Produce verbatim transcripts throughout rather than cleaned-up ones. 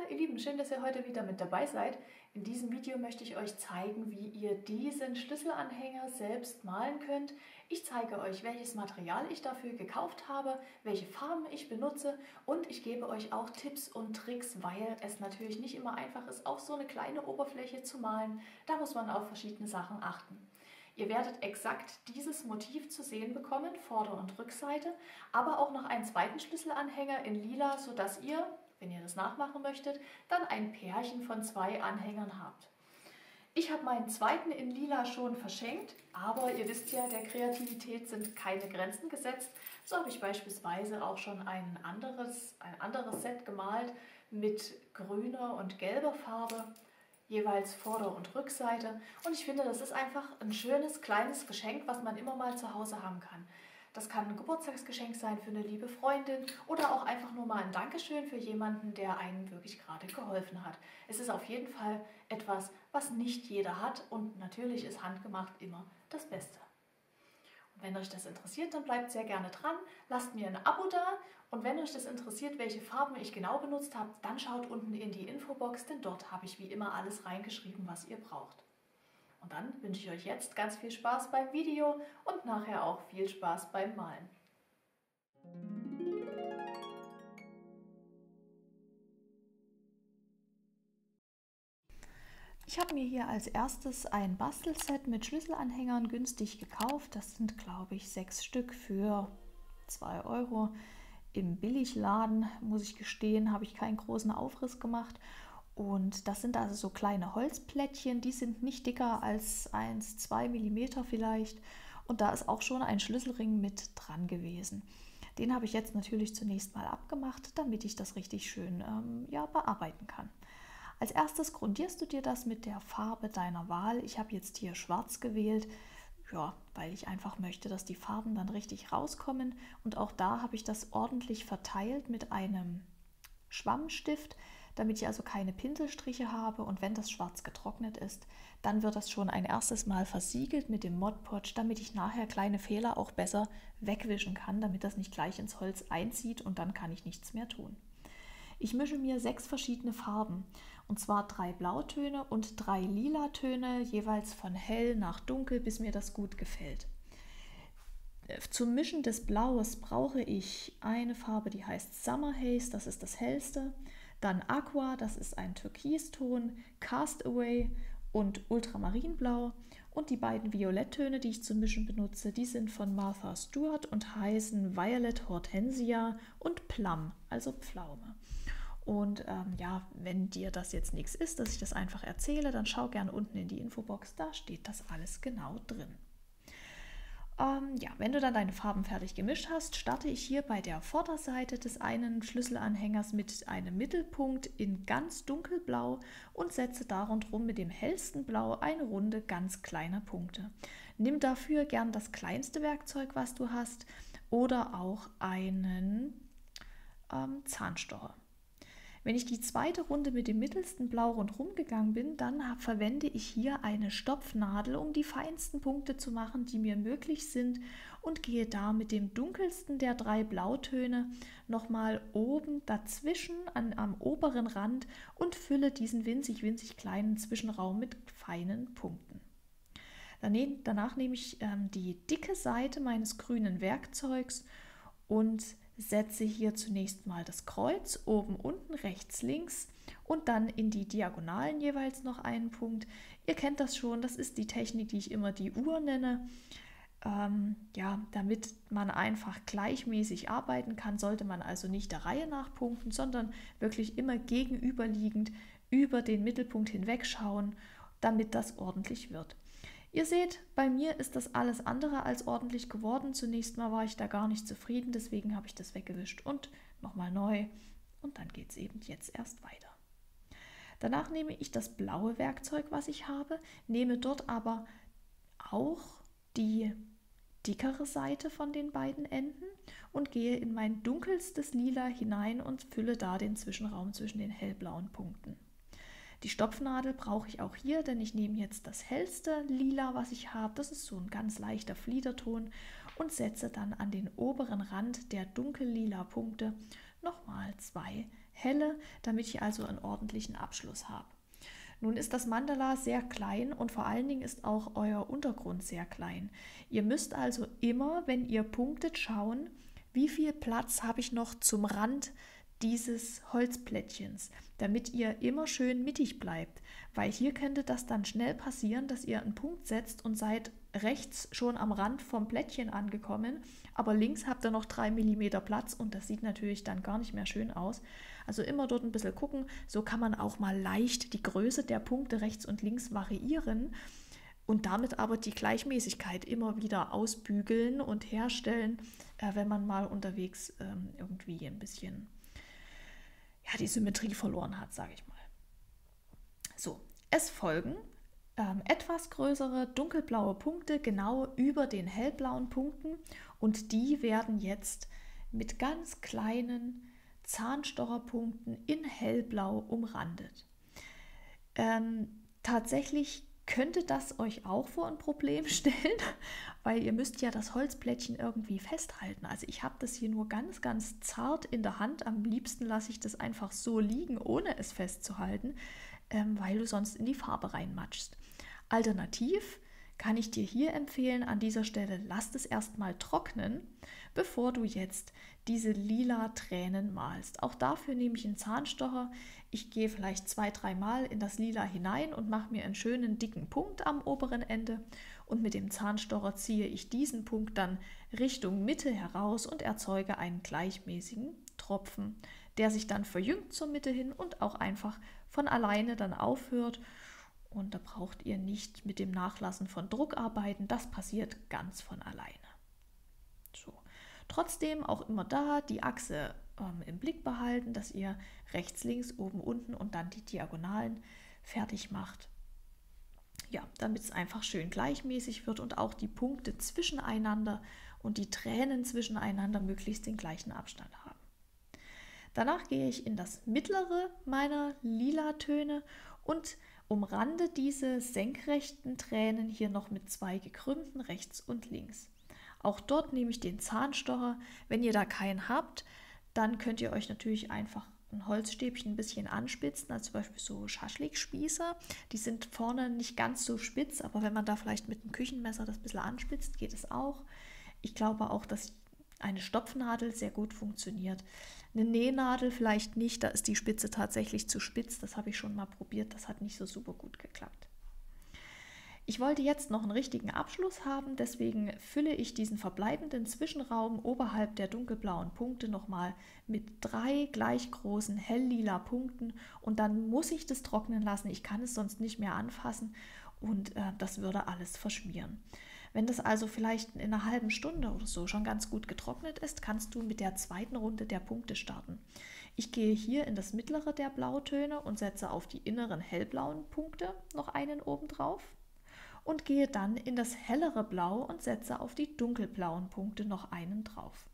ihr Lieben, schön, dass ihr heute wieder mit dabei seid. In diesem Video möchte ich euch zeigen, wie ihr diesen Schlüsselanhänger selbst malen könnt. Ich zeige euch, welches Material ich dafür gekauft habe, welche Farben ich benutze und ich gebe euch auch Tipps und Tricks, weil es natürlich nicht immer einfach ist, auf so eine kleine Oberfläche zu malen. Da muss man auf verschiedene Sachen achten. Ihr werdet exakt dieses Motiv zu sehen bekommen, Vorder- und Rückseite, aber auch noch einen zweiten Schlüsselanhänger in lila, sodass ihr, wenn ihr das nachmachen möchtet, dann ein Pärchen von zwei Anhängern habt. Ich habe meinen zweiten in lila schon verschenkt, aber ihr wisst ja, der Kreativität sind keine Grenzen gesetzt. So habe ich beispielsweise auch schon ein anderes, ein anderes Set gemalt mit grüner und gelber Farbe, jeweils Vorder- und Rückseite. Und ich finde, das ist einfach ein schönes, kleines Geschenk, was man immer mal zu Hause haben kann. Das kann ein Geburtstagsgeschenk sein für eine liebe Freundin oder auch einfach nur mal ein Dankeschön für jemanden, der einem wirklich gerade geholfen hat. Es ist auf jeden Fall etwas, was nicht jeder hat und natürlich ist handgemacht immer das Beste. Und wenn euch das interessiert, dann bleibt sehr gerne dran, lasst mir ein Abo da und wenn euch das interessiert, welche Farben ich genau benutzt habe, dann schaut unten in die Infobox, denn dort habe ich wie immer alles reingeschrieben, was ihr braucht. Und dann wünsche ich euch jetzt ganz viel Spaß beim Video und nachher auch viel Spaß beim Malen. Ich habe mir hier als erstes ein Bastelset mit Schlüsselanhängern günstig gekauft. Das sind, glaube ich, sechs Stück für zwei Euro. Im Billigladen, muss ich gestehen, habe ich keinen großen Aufriss gemacht. Und das sind also so kleine Holzplättchen, die sind nicht dicker als eins bis zwei Millimeter vielleicht. Und da ist auch schon ein Schlüsselring mit dran gewesen. Den habe ich jetzt natürlich zunächst mal abgemacht, damit ich das richtig schön ähm, ja, bearbeiten kann. Als erstes grundierst du dir das mit der Farbe deiner Wahl. Ich habe jetzt hier schwarz gewählt, ja, weil ich einfach möchte, dass die Farben dann richtig rauskommen. Und auch da habe ich das ordentlich verteilt mit einem Schwammstift, damit ich also keine Pinselstriche habe. Und wenn das Schwarz getrocknet ist, dann wird das schon ein erstes Mal versiegelt mit dem Mod Podge, damit ich nachher kleine Fehler auch besser wegwischen kann, damit das nicht gleich ins Holz einzieht und dann kann ich nichts mehr tun. Ich mische mir sechs verschiedene Farben, und zwar drei Blautöne und drei Lilatöne, jeweils von hell nach dunkel, bis mir das gut gefällt. Zum Mischen des Blaues brauche ich eine Farbe, die heißt Summer Haze, das ist das hellste, dann Aqua, das ist ein Türkiston, Castaway und Ultramarinblau und die beiden Violetttöne, die ich zum Mischen benutze, die sind von Martha Stewart und heißen Violet Hortensia und Plum, also Pflaume. Und ähm, ja, wenn dir das jetzt nichts ist, dass ich das einfach erzähle, dann schau gerne unten in die Infobox, da steht das alles genau drin. Ähm, ja, wenn du dann deine Farben fertig gemischt hast, starte ich hier bei der Vorderseite des einen Schlüsselanhängers mit einem Mittelpunkt in ganz dunkelblau und setze darunter mit dem hellsten Blau eine Runde ganz kleiner Punkte. Nimm dafür gern das kleinste Werkzeug, was du hast, oder auch einen ähm, Zahnstocher. Wenn ich die zweite Runde mit dem mittelsten Blau rundherum gegangen bin, dann verwende ich hier eine Stopfnadel, um die feinsten Punkte zu machen, die mir möglich sind, und gehe da mit dem dunkelsten der drei Blautöne nochmal oben dazwischen an, am oberen Rand und fülle diesen winzig, winzig kleinen Zwischenraum mit feinen Punkten. Danach nehme ich ähm, die dicke Seite meines grünen Werkzeugs und setze hier zunächst mal das Kreuz oben, unten, rechts, links und dann in die Diagonalen jeweils noch einen Punkt. Ihr kennt das schon, das ist die Technik, die ich immer die Uhr nenne. Ähm, ja, damit man einfach gleichmäßig arbeiten kann, sollte man also nicht der Reihe nach punkten, sondern wirklich immer gegenüberliegend über den Mittelpunkt hinweg schauen, damit das ordentlich wird. Ihr seht, bei mir ist das alles andere als ordentlich geworden. Zunächst mal war ich da gar nicht zufrieden, deswegen habe ich das weggewischt und nochmal neu. Und dann geht es eben jetzt erst weiter. Danach nehme ich das blaue Werkzeug, was ich habe, nehme dort aber auch die dickere Seite von den beiden Enden und gehe in mein dunkelstes Lila hinein und fülle da den Zwischenraum zwischen den hellblauen Punkten. Die Stopfnadel brauche ich auch hier, denn ich nehme jetzt das hellste Lila, was ich habe, das ist so ein ganz leichter Fliederton, und setze dann an den oberen Rand der dunkellila Punkte nochmal zwei helle, damit ich also einen ordentlichen Abschluss habe. Nun ist das Mandala sehr klein und vor allen Dingen ist auch euer Untergrund sehr klein. Ihr müsst also immer, wenn ihr punktet, schauen, wie viel Platz habe ich noch zum Rand dieses Holzplättchens, damit ihr immer schön mittig bleibt, weil hier könnte das dann schnell passieren, dass ihr einen Punkt setzt und seid rechts schon am Rand vom Plättchen angekommen, aber links habt ihr noch drei Millimeter Platz und das sieht natürlich dann gar nicht mehr schön aus. Also immer dort ein bisschen gucken, so kann man auch mal leicht die Größe der Punkte rechts und links variieren und damit aber die Gleichmäßigkeit immer wieder ausbügeln und herstellen, äh, wenn man mal unterwegs ähm, irgendwie ein bisschen ja, die Symmetrie verloren hat, sage ich mal. So, es folgen ähm, etwas größere dunkelblaue Punkte genau über den hellblauen Punkten und die werden jetzt mit ganz kleinen Zahnstocherpunkten in hellblau umrandet. Ähm, tatsächlich könnte das euch auch vor ein Problem stellen, weil ihr müsst ja das Holzplättchen irgendwie festhalten. Also ich habe das hier nur ganz, ganz zart in der Hand. Am liebsten lasse ich das einfach so liegen, ohne es festzuhalten, ähm, weil du sonst in die Farbe reinmatschst. Alternativ kann ich dir hier empfehlen, an dieser Stelle lasst es erstmal trocknen, bevor du jetzt diese lila Tränen malst. Auch dafür nehme ich einen Zahnstocher. Ich gehe vielleicht zwei, dreimal in das Lila hinein und mache mir einen schönen dicken Punkt am oberen Ende und mit dem Zahnstocher ziehe ich diesen Punkt dann Richtung Mitte heraus und erzeuge einen gleichmäßigen Tropfen, der sich dann verjüngt zur Mitte hin und auch einfach von alleine dann aufhört. Und da braucht ihr nicht mit dem Nachlassen von Druck arbeiten, das passiert ganz von alleine. So. Trotzdem auch immer da die Achse ähm, im Blick behalten, dass ihr rechts, links, oben, unten und dann die Diagonalen fertig macht. Ja, damit es einfach schön gleichmäßig wird und auch die Punkte zwischeneinander und die Tränen zwischeneinander möglichst den gleichen Abstand haben. Danach gehe ich in das mittlere meiner lila Töne und umrande diese senkrechten Tränen hier noch mit zwei gekrümmten rechts und links. Auch dort nehme ich den Zahnstocher. Wenn ihr da keinen habt, dann könnt ihr euch natürlich einfach ein Holzstäbchen ein bisschen anspitzen, als zum Beispiel so Schaschlikspießer. Die sind vorne nicht ganz so spitz, aber wenn man da vielleicht mit einem Küchenmesser das ein bisschen anspitzt, geht es auch. Ich glaube auch, dass eine Stopfnadel sehr gut funktioniert. Eine Nähnadel vielleicht nicht, da ist die Spitze tatsächlich zu spitz. Das habe ich schon mal probiert, das hat nicht so super gut geklappt. Ich wollte jetzt noch einen richtigen Abschluss haben, deswegen fülle ich diesen verbleibenden Zwischenraum oberhalb der dunkelblauen Punkte nochmal mit drei gleich großen helllila Punkten und dann muss ich das trocknen lassen. Ich kann es sonst nicht mehr anfassen und äh, das würde alles verschmieren. Wenn das also vielleicht in einer halben Stunde oder so schon ganz gut getrocknet ist, kannst du mit der zweiten Runde der Punkte starten. Ich gehe hier in das mittlere der Blautöne und setze auf die inneren hellblauen Punkte noch einen oben drauf. Und gehe dann in das hellere Blau und setze auf die dunkelblauen Punkte noch einen drauf.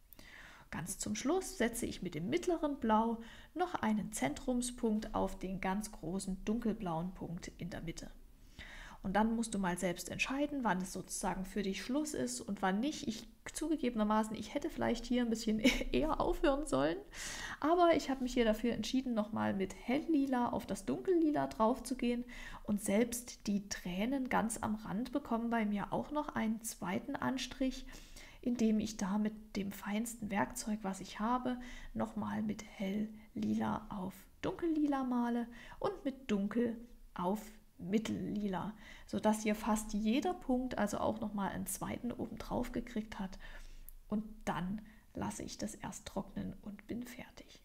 Ganz zum Schluss setze ich mit dem mittleren Blau noch einen Zentrumspunkt auf den ganz großen dunkelblauen Punkt in der Mitte. Und dann musst du mal selbst entscheiden, wann es sozusagen für dich Schluss ist und wann nicht. Ich zugegebenermaßen, ich hätte vielleicht hier ein bisschen eher aufhören sollen, aber ich habe mich hier dafür entschieden, nochmal mit helllila auf das dunkellila drauf zu gehen und selbst die Tränen ganz am Rand bekommen bei mir auch noch einen zweiten Anstrich, indem ich da mit dem feinsten Werkzeug, was ich habe, nochmal mit helllila auf dunkellila male und mit dunkel auf mittellila, sodass hier fast jeder Punkt also auch nochmal einen zweiten oben drauf gekriegt hat und dann lasse ich das erst trocknen und bin fertig.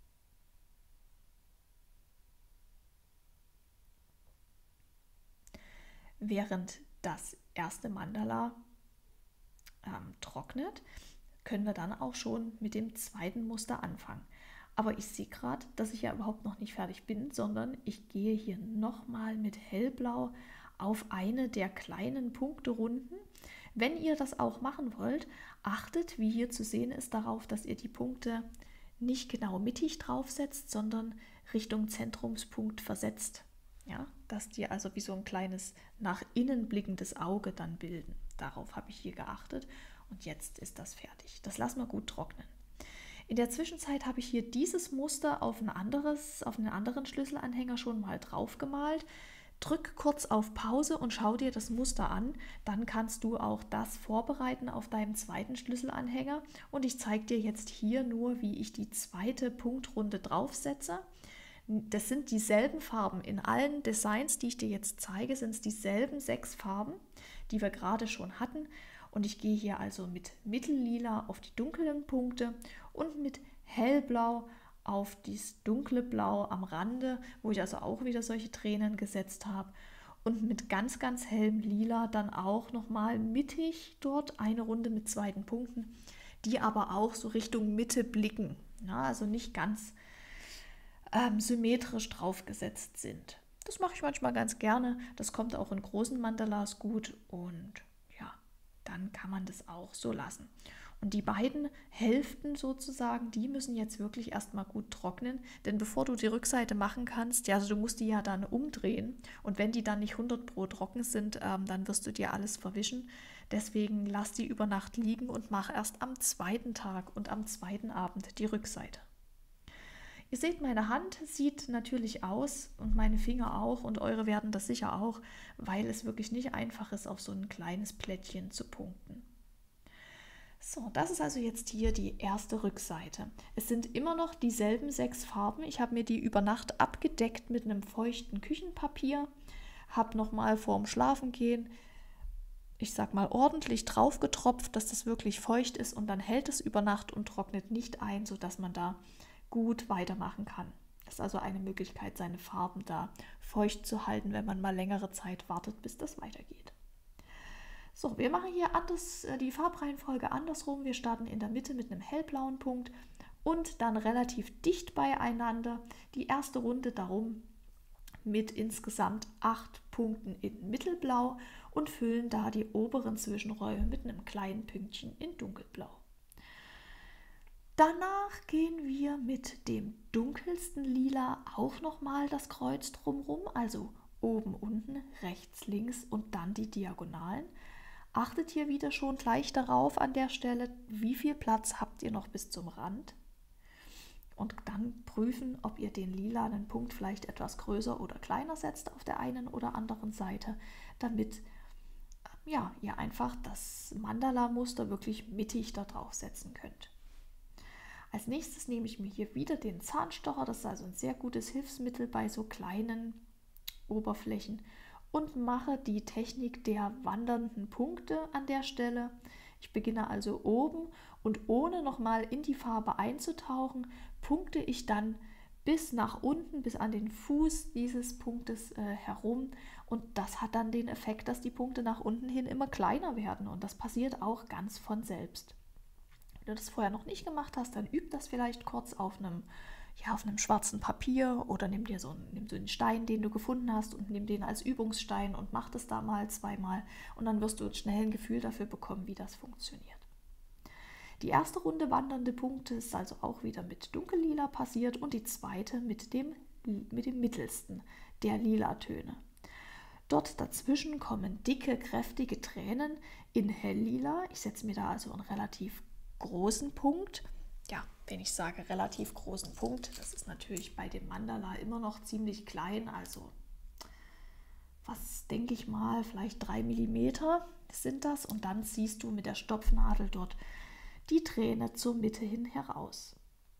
Während das erste Mandala ähm, trocknet, können wir dann auch schon mit dem zweiten Muster anfangen. Aber ich sehe gerade, dass ich ja überhaupt noch nicht fertig bin, sondern ich gehe hier nochmal mit hellblau auf eine der kleinen Punkterunden. Wenn ihr das auch machen wollt, achtet, wie hier zu sehen ist, darauf, dass ihr die Punkte nicht genau mittig draufsetzt, sondern Richtung Zentrumspunkt versetzt. Ja, dass die also wie so ein kleines nach innen blickendes Auge dann bilden. Darauf habe ich hier geachtet und jetzt ist das fertig. Das lassen wir gut trocknen. In der Zwischenzeit habe ich hier dieses Muster auf ein anderes, auf einen anderen Schlüsselanhänger schon mal drauf gemalt. Drück kurz auf Pause und schau dir das Muster an. Dann kannst du auch das vorbereiten auf deinem zweiten Schlüsselanhänger. Und ich zeige dir jetzt hier nur, wie ich die zweite Punktrunde draufsetze. Das sind dieselben Farben. In allen Designs, die ich dir jetzt zeige, sind es dieselben sechs Farben, die wir gerade schon hatten. Und ich gehe hier also mit Mittellila auf die dunklen Punkte und mit Hellblau auf das dunkle Blau am Rande, wo ich also auch wieder solche Tränen gesetzt habe. Und mit ganz, ganz hellem Lila dann auch nochmal mittig dort eine Runde mit zweiten Punkten, die aber auch so Richtung Mitte blicken. Ja, also nicht ganz ähm, symmetrisch draufgesetzt sind. Das mache ich manchmal ganz gerne. Das kommt auch in großen Mandalas gut und ja, dann kann man das auch so lassen. Und die beiden Hälften sozusagen, die müssen jetzt wirklich erstmal gut trocknen, denn bevor du die Rückseite machen kannst, ja, also du musst die ja dann umdrehen und wenn die dann nicht hundert Pro trocken sind, ähm, dann wirst du dir alles verwischen. Deswegen lass die über Nacht liegen und mach erst am zweiten Tag und am zweiten Abend die Rückseite. Ihr seht, meine Hand sieht natürlich aus und meine Finger auch und eure werden das sicher auch, weil es wirklich nicht einfach ist, auf so ein kleines Plättchen zu punkten. So, das ist also jetzt hier die erste Rückseite. Es sind immer noch dieselben sechs Farben. Ich habe mir die über Nacht abgedeckt mit einem feuchten Küchenpapier, habe nochmal vorm Schlafengehen, ich sag mal, ordentlich drauf getropft, dass das wirklich feucht ist und dann hält es über Nacht und trocknet nicht ein, sodass man da gut weitermachen kann. Das ist also eine Möglichkeit, seine Farben da feucht zu halten, wenn man mal längere Zeit wartet, bis das weitergeht. So, wir machen hier anders, die Farbreihenfolge andersrum. Wir starten in der Mitte mit einem hellblauen Punkt und dann relativ dicht beieinander die erste Runde darum mit insgesamt acht Punkten in Mittelblau und füllen da die oberen Zwischenräume mit einem kleinen Pünktchen in Dunkelblau. Danach gehen wir mit dem dunkelsten Lila auch nochmal das Kreuz drumherum, also oben, unten, rechts, links und dann die Diagonalen. Achtet hier wieder schon gleich darauf an der Stelle, wie viel Platz habt ihr noch bis zum Rand. Und dann prüfen, ob ihr den lilanen Punkt vielleicht etwas größer oder kleiner setzt auf der einen oder anderen Seite, damit ja, ihr einfach das Mandala-Muster wirklich mittig da drauf setzen könnt. Als nächstes nehme ich mir hier wieder den Zahnstocher, das ist also ein sehr gutes Hilfsmittel bei so kleinen Oberflächen, und mache die Technik der wandernden Punkte an der Stelle. Ich beginne also oben und ohne nochmal in die Farbe einzutauchen, punkte ich dann bis nach unten, bis an den Fuß dieses Punktes äh, herum. Und das hat dann den Effekt, dass die Punkte nach unten hin immer kleiner werden. Und das passiert auch ganz von selbst. Wenn du das vorher noch nicht gemacht hast, dann üb das vielleicht kurz auf einem, ja, auf einem schwarzen Papier oder nimm dir so einen, nimm so einen Stein, den du gefunden hast und nimm den als Übungsstein und mach das da mal zweimal und dann wirst du schnell ein Gefühl dafür bekommen, wie das funktioniert. Die erste Runde wandernde Punkte ist also auch wieder mit Dunkellila passiert und die zweite mit dem, mit dem mittelsten der Lila-Töne. Dort dazwischen kommen dicke, kräftige Tränen in Helllila. Ich setze mir da also einen relativ großen Punkt. Ja, wenn ich sage relativ großen Punkt, das ist natürlich bei dem Mandala immer noch ziemlich klein, also was denke ich mal, vielleicht drei Millimeter sind das und dann ziehst du mit der Stopfnadel dort die Träne zur Mitte hin heraus.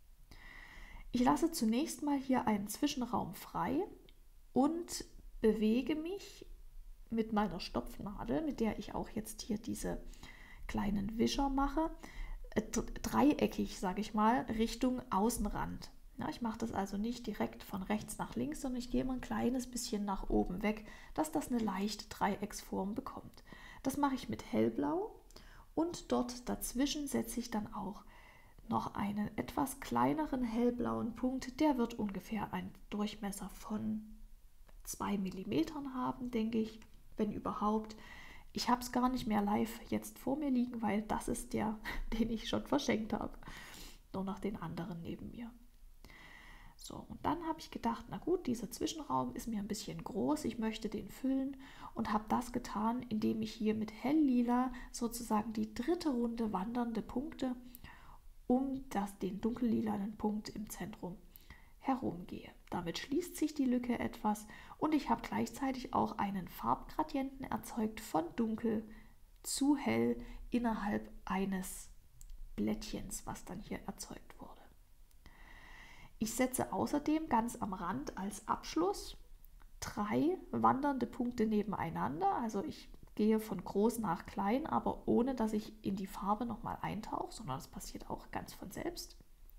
Ich lasse zunächst mal hier einen Zwischenraum frei und bewege mich mit meiner Stopfnadel, mit der ich auch jetzt hier diese kleinen Wischer mache, dreieckig, sage ich mal, Richtung Außenrand. Ja, ich mache das also nicht direkt von rechts nach links, sondern ich gehe mal ein kleines bisschen nach oben weg, dass das eine leichte Dreiecksform bekommt. Das mache ich mit hellblau und dort dazwischen setze ich dann auch noch einen etwas kleineren hellblauen Punkt. Der wird ungefähr einen Durchmesser von zwei Millimeter haben, denke ich, wenn überhaupt. Ich habe es gar nicht mehr live jetzt vor mir liegen, weil das ist der, den ich schon verschenkt habe. Nur noch den anderen neben mir. So, und dann habe ich gedacht, na gut, dieser Zwischenraum ist mir ein bisschen groß, ich möchte den füllen und habe das getan, indem ich hier mit Helllila sozusagen die dritte Runde wandernde Punkte um das, den dunkellilanen Punkt im Zentrum herumgehe. Damit schließt sich die Lücke etwas und ich habe gleichzeitig auch einen Farbgradienten erzeugt von dunkel zu hell innerhalb eines Blättchens, was dann hier erzeugt wurde. Ich setze außerdem ganz am Rand als Abschluss drei wandernde Punkte nebeneinander. Also ich gehe von groß nach klein, aber ohne dass ich in die Farbe nochmal eintauche, sondern das passiert auch ganz von selbst.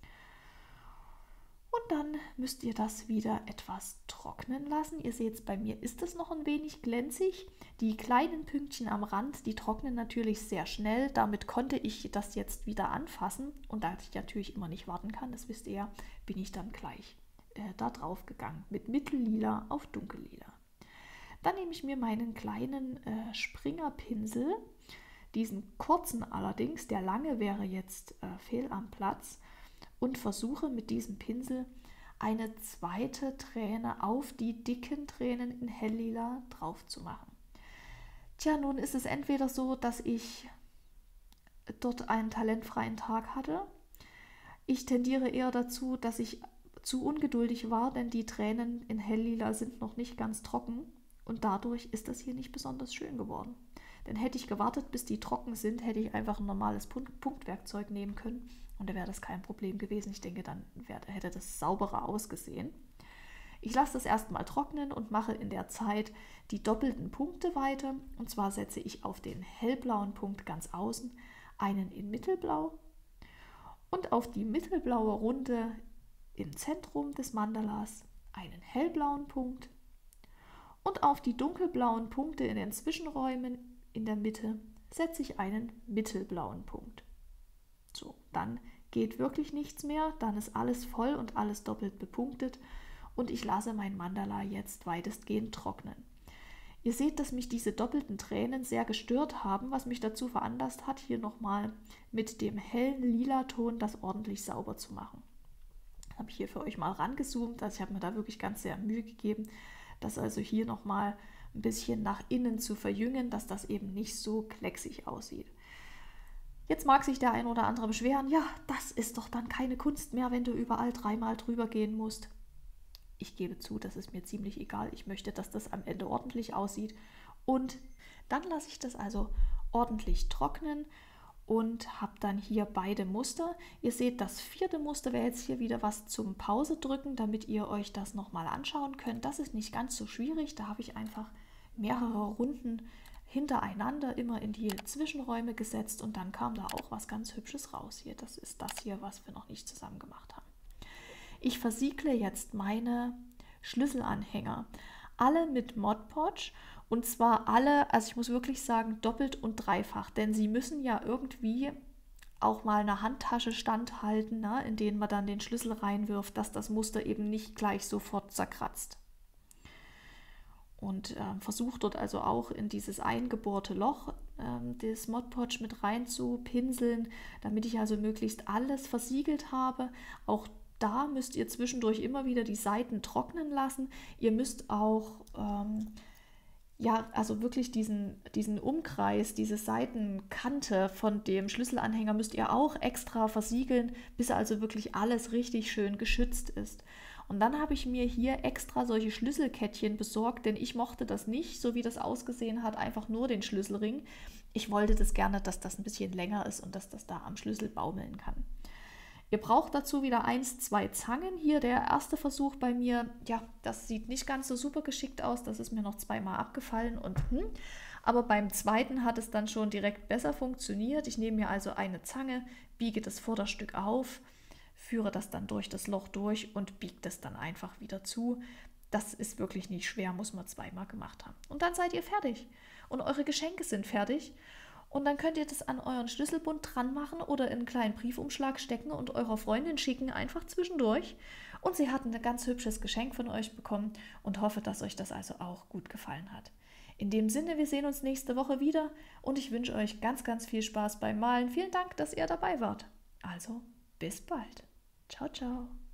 Und dann müsst ihr das wieder etwas trocknen lassen. Ihr seht, bei mir ist es noch ein wenig glänzig. Die kleinen Pünktchen am Rand, die trocknen natürlich sehr schnell. Damit konnte ich das jetzt wieder anfassen. Und da ich natürlich immer nicht warten kann, das wisst ihr ja, bin ich dann gleich äh, da drauf gegangen. Mit mittellila auf dunkellila. Dann nehme ich mir meinen kleinen äh, Springerpinsel, diesen kurzen allerdings, der lange wäre jetzt äh, fehl am Platz, und versuche mit diesem Pinsel eine zweite Träne auf die dicken Tränen in helllila drauf zu machen. Tja, nun ist es entweder so, dass ich dort einen talentfreien Tag hatte. Ich tendiere eher dazu, dass ich zu ungeduldig war, denn die Tränen in helllila sind noch nicht ganz trocken und dadurch ist das hier nicht besonders schön geworden. Denn hätte ich gewartet, bis die trocken sind, hätte ich einfach ein normales Punktwerkzeug nehmen können und da wäre das kein Problem gewesen. Ich denke, dann wäre, hätte das sauberer ausgesehen. Ich lasse das erstmal trocknen und mache in der Zeit die doppelten Punkte weiter. Und zwar setze ich auf den hellblauen Punkt ganz außen einen in mittelblau und auf die mittelblaue Runde im Zentrum des Mandalas einen hellblauen Punkt und auf die dunkelblauen Punkte in den Zwischenräumen in der Mitte setze ich einen mittelblauen Punkt. So, dann geht wirklich nichts mehr, dann ist alles voll und alles doppelt bepunktet und ich lasse mein Mandala jetzt weitestgehend trocknen. Ihr seht, dass mich diese doppelten Tränen sehr gestört haben, was mich dazu veranlasst hat, hier nochmal mit dem hellen lila Ton das ordentlich sauber zu machen. Habe ich hier für euch mal rangezoomt, also ich habe mir da wirklich ganz sehr Mühe gegeben, das also hier nochmal ein bisschen nach innen zu verjüngen, dass das eben nicht so klecksig aussieht. Jetzt mag sich der ein oder andere beschweren, ja, das ist doch dann keine Kunst mehr, wenn du überall dreimal drüber gehen musst. Ich gebe zu, das ist mir ziemlich egal. Ich möchte, dass das am Ende ordentlich aussieht. Und dann lasse ich das also ordentlich trocknen und habe dann hier beide Muster. Ihr seht, das vierte Muster wäre jetzt hier wieder was zum Pause drücken, damit ihr euch das nochmal anschauen könnt. Das ist nicht ganz so schwierig. Da habe ich einfach mehrere Runden hintereinander immer in die Zwischenräume gesetzt und dann kam da auch was ganz Hübsches raus hier. Das ist das hier, was wir noch nicht zusammen gemacht haben. Ich versiegle jetzt meine Schlüsselanhänger, alle mit Mod Podge und zwar alle, also ich muss wirklich sagen, doppelt und dreifach, denn sie müssen ja irgendwie auch mal eine Handtasche standhalten, ne, in denen man dann den Schlüssel reinwirft, dass das Muster eben nicht gleich sofort zerkratzt. Und äh, versuche dort also auch in dieses eingebohrte Loch äh, des Mod Podge mit rein zu pinseln, damit ich also möglichst alles versiegelt habe. Auch da müsst ihr zwischendurch immer wieder die Seiten trocknen lassen. Ihr müsst auch ähm, ja, also wirklich diesen, diesen Umkreis, diese Seitenkante von dem Schlüsselanhänger müsst ihr auch extra versiegeln, bis also wirklich alles richtig schön geschützt ist. Und dann habe ich mir hier extra solche Schlüsselkettchen besorgt, denn ich mochte das nicht, so wie das ausgesehen hat, einfach nur den Schlüsselring. Ich wollte das gerne, dass das ein bisschen länger ist und dass das da am Schlüssel baumeln kann. Ihr braucht dazu wieder eins, zwei Zangen. Hier der erste Versuch bei mir, ja, das sieht nicht ganz so super geschickt aus, das ist mir noch zweimal abgefallen und hm. Aber beim zweiten hat es dann schon direkt besser funktioniert. Ich nehme mir also eine Zange, biege das Vorderstück auf, führe das dann durch das Loch durch und biege das dann einfach wieder zu. Das ist wirklich nicht schwer, muss man zweimal gemacht haben. Und dann seid ihr fertig und eure Geschenke sind fertig. Und dann könnt ihr das an euren Schlüsselbund dran machen oder in einen kleinen Briefumschlag stecken und eurer Freundin schicken, einfach zwischendurch. Und sie hat ein ganz hübsches Geschenk von euch bekommen und hoffe, dass euch das also auch gut gefallen hat. In dem Sinne, wir sehen uns nächste Woche wieder und ich wünsche euch ganz, ganz viel Spaß beim Malen. Vielen Dank, dass ihr dabei wart. Also, bis bald. Ciao, ciao.